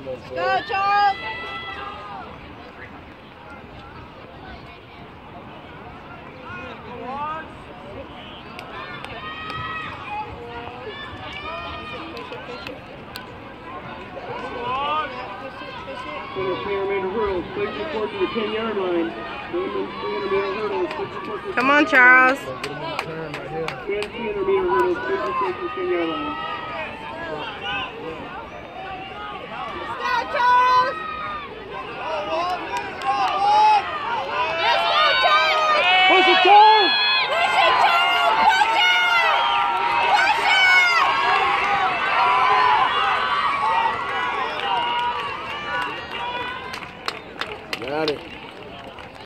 Go, Charles! Women's 300-meter hurdles, please report to the 10-yard line. Women's 300-meter hurdles, please report to the Come on, Charles. Men's 300-meter hurdles, please report to the 10-yard line.